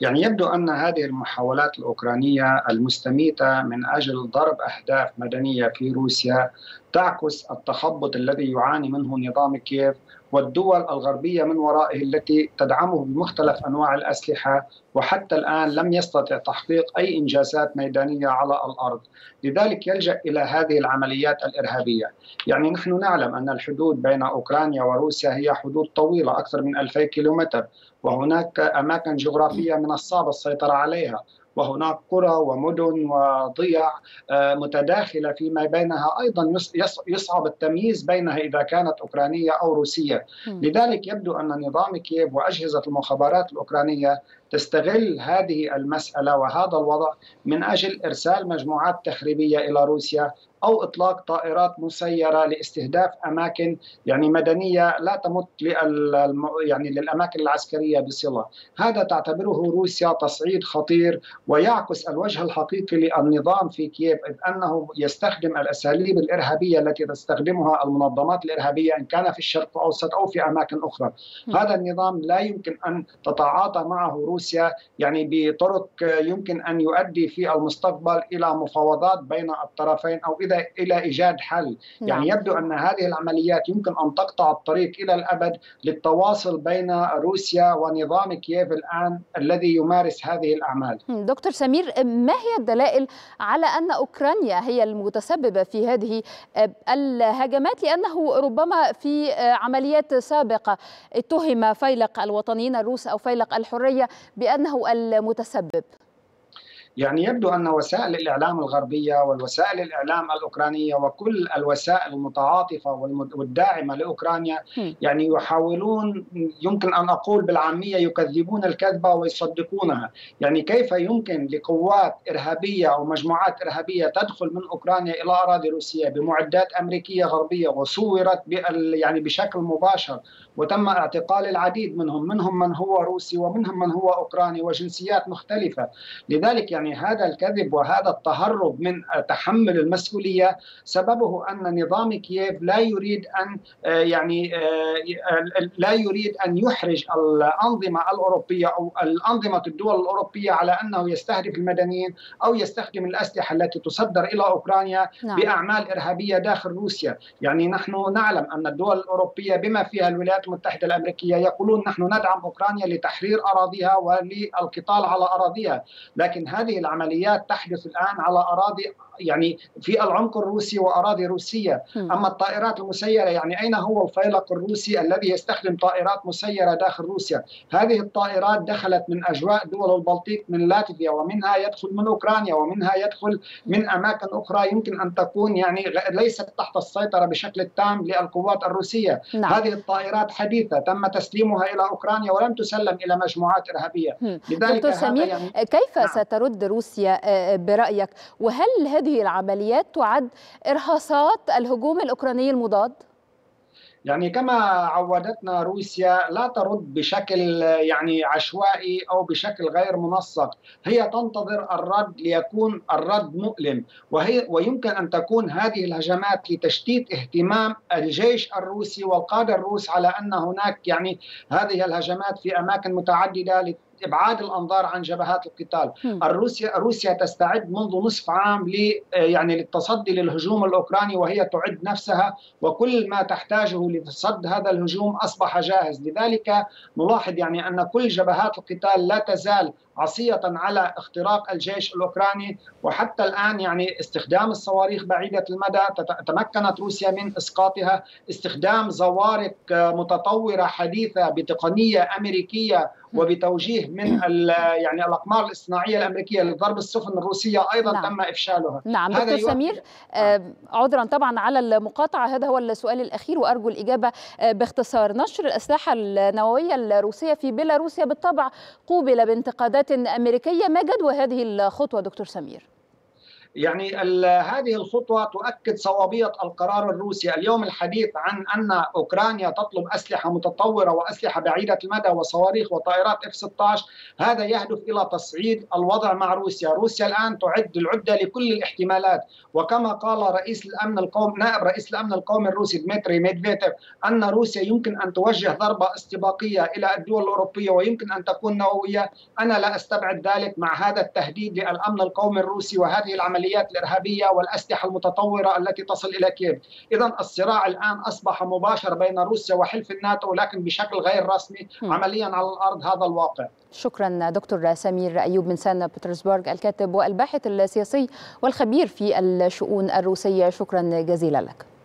يعني يبدو أن هذه المحاولات الأوكرانية المستميتة من أجل ضرب أهداف مدنية في روسيا تعكس التخبط الذي يعاني منه نظام كييف والدول الغربية من ورائه التي تدعمه بمختلف أنواع الأسلحة، وحتى الآن لم يستطع تحقيق أي إنجازات ميدانية على الأرض. لذلك يلجأ إلى هذه العمليات الإرهابية. يعني نحن نعلم أن الحدود بين أوكرانيا وروسيا هي حدود طويلة أكثر من 2000 كيلومتر، وهناك أماكن جغرافية من الصعب السيطرة عليها، وهناك قرى ومدن وضيع متداخلة فيما بينها، أيضا يصعب التمييز بينها إذا كانت أوكرانية أو روسية. لذلك يبدو أن نظام كييف وأجهزة المخابرات الأوكرانية تستغل هذه المسألة وهذا الوضع من أجل إرسال مجموعات تخريبية إلى روسيا أو إطلاق طائرات مسيرة لاستهداف أماكن يعني مدنية لا تمت يعني للأماكن العسكرية بصلة. هذا تعتبره روسيا تصعيد خطير ويعكس الوجه الحقيقي للنظام في كييف، إذ أنه يستخدم الأساليب الإرهابية التي تستخدمها المنظمات الإرهابية إن كان في الشرق الأوسط أو في أماكن أخرى. هذا النظام لا يمكن أن تتعاطى معه روسيا يعني بطرق يمكن أن يؤدي في المستقبل إلى مفاوضات بين الطرفين أو إلى إيجاد حل. يعني يبدو أن هذه العمليات يمكن أن تقطع الطريق إلى الأبد للتواصل بين روسيا ونظام كييف الآن الذي يمارس هذه الأعمال. دكتور سمير، ما هي الدلائل على أن أوكرانيا هي المتسببة في هذه الهجمات؟ لأنه ربما في عمليات سابقة اتهم فيلق الوطنيين الروس أو فيلق الحرية بأنه المتسبب. يعني يبدو أن وسائل الإعلام الغربية والوسائل الإعلام الأوكرانية وكل الوسائل المتعاطفة والداعمة لأوكرانيا يعني يحاولون، يمكن أن أقول بالعامية، يكذبون الكذبة ويصدقونها. يعني كيف يمكن لقوات إرهابية أو مجموعات إرهابية تدخل من أوكرانيا إلى أراضي روسية بمعدات أمريكية غربية وصورت يعني بشكل مباشر، وتم اعتقال العديد منهم من هو روسي ومنهم من هو أوكراني وجنسيات مختلفة. لذلك يعني هذا الكذب وهذا التهرب من تحمل المسؤولية سببه أن نظام كييف لا يريد أن لا يريد أن يحرج الأنظمة الأوروبية أو الأنظمة الدول الأوروبية على أنه يستهدف المدنيين أو يستخدم الأسلحة التي تصدر إلى أوكرانيا بأعمال إرهابية داخل روسيا. يعني نحن نعلم أن الدول الأوروبية بما فيها الولايات المتحدة الأمريكية يقولون نحن ندعم أوكرانيا لتحرير أراضيها وللقتال على أراضيها، لكن هذه العمليات تحدث الآن على أراضي يعني في العمق الروسي وأراضي روسية. أما الطائرات المسيرة، يعني أين هو الفيلق الروسي الذي يستخدم طائرات مسيرة داخل روسيا؟ هذه الطائرات دخلت من أجواء دول البلطيق، من لاتفيا، ومنها يدخل من أوكرانيا، ومنها يدخل من أماكن أخرى يمكن أن تكون يعني ليست تحت السيطرة بشكل تام للقوات الروسية. هذه الطائرات حديثة تم تسليمها إلى أوكرانيا ولم تسلم إلى مجموعات إرهابية. لذلك دكتور سمير، يعني كيف سترد روسيا برأيك؟ وهل هذه العمليات تعد إرهاصات الهجوم الأوكراني المضاد؟ يعني كما عودتنا روسيا لا ترد بشكل يعني عشوائي أو بشكل غير منسق، هي تنتظر الرد ليكون الرد مؤلم، ويمكن أن تكون هذه الهجمات لتشتيت اهتمام الجيش الروسي والقادة الروس على أن هناك يعني هذه الهجمات في أماكن متعددة إبعاد الأنظار عن جبهات القتال. روسيا تستعد منذ نصف عام يعني للتصدي للهجوم الأوكراني، وهي تعد نفسها وكل ما تحتاجه لتصد هذا الهجوم أصبح جاهز. لذلك نلاحظ يعني أن كل جبهات القتال لا تزال عصية على اختراق الجيش الأوكراني، وحتى الآن يعني استخدام الصواريخ بعيدة المدى تمكنت روسيا من إسقاطها، استخدام زوارق متطورة حديثة بتقنية أمريكية وبتوجيه من يعني الأقمار الاصطناعية الأمريكية لضرب السفن الروسية أيضا تم إفشالها. نعم دكتور سمير، عذرا طبعا على المقاطعة، هذا هو السؤال الأخير وأرجو الإجابة باختصار. نشر الأسلحة النووية الروسية في بيلاروسيا بالطبع قوبل بانتقادات أمريكية، ما جدوى هذه الخطوة دكتور سمير؟ يعني هذه الخطوة تؤكد صوابية القرار الروسي. اليوم الحديث عن أن أوكرانيا تطلب أسلحة متطورة وأسلحة بعيدة المدى وصواريخ وطائرات F-16، هذا يهدف إلى تصعيد الوضع مع روسيا. روسيا الآن تعد العدة لكل الاحتمالات، وكما قال نائب رئيس الأمن القومي الروسي ديمتري ميدفيديف أن روسيا يمكن أن توجه ضربة استباقية إلى الدول الأوروبية ويمكن أن تكون نووية. أنا لا أستبعد ذلك مع هذا التهديد للأمن القومي الروسي وهذه العمليات الإرهابية والأسلحة المتطورة التي تصل إلى كييف. إذن الصراع الآن أصبح مباشر بين روسيا وحلف الناتو، لكن بشكل غير رسمي. عمليا على الأرض هذا الواقع. شكرا دكتور سمير أيوب من سان بطرسبرغ، الكاتب والباحث السياسي والخبير في الشؤون الروسية، شكرا جزيلا لك.